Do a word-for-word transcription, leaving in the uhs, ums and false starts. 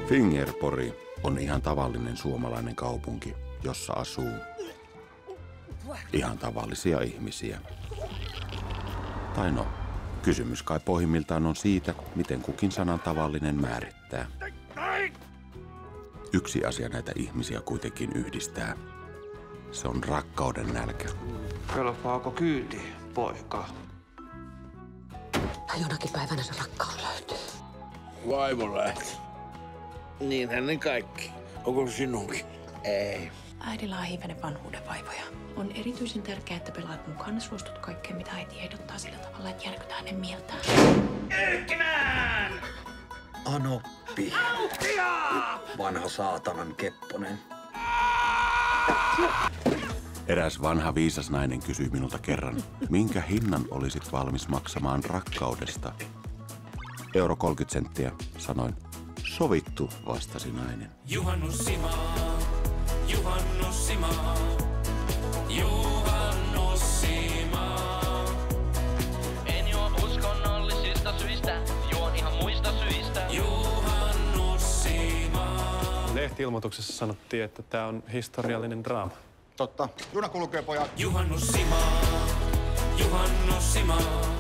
Fingerpori on ihan tavallinen suomalainen kaupunki, jossa asuu ihan tavallisia ihmisiä. Tai no, kysymys kai pohjimmiltaan on siitä, miten kukin sanan tavallinen määrittää. Yksi asia näitä ihmisiä kuitenkin yhdistää. Se on rakkauden nälkä. Kelpaako kyyti, poika? Tai jonakin päivänä se rakkaus löytyy. Vaimo lähti. Niinhän ne kaikki. Onko se sinunkin? Ei. Äidillä on hivenen vanhuuden vaivoja. On erityisen tärkeää, että pelaat mukaan ja suostut kaikkeen, mitä äiti ehdottaa sillä tavalla, että järkytää hänen mieltään. Yrkkimään! Anoppi. Vanha saatanan kepponen. Eräs vanha viisas nainen kysyi minulta kerran, minkä hinnan olisit valmis maksamaan rakkaudesta. Euro kolmekymmentä senttiä, sanoin. Sovittu, vastasi nainen. Juhannussimaa, juhannussimaa, juhannussimaa. En juo uskonnollisista syistä, juon ihan muista syistä. Juhannussimaa. Lehti-ilmoituksessa sanottiin, että tämä on historiallinen draama. Totta. Juna kulkee, pojat. Juhannussimaa, juhannussimaa.